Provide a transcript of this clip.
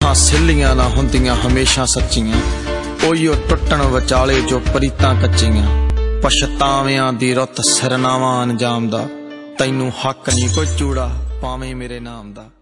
रुखां सिल्लियां ना हुंदियां हमेशा सच्चियां, ओहियो टुटण विचाले जो परीतां कच्चियां। पछतावियां दी रुत सिरनावा अंजाम दा, तैनू हक नहीं कोई चूड़ा पावें मेरे नाम दा।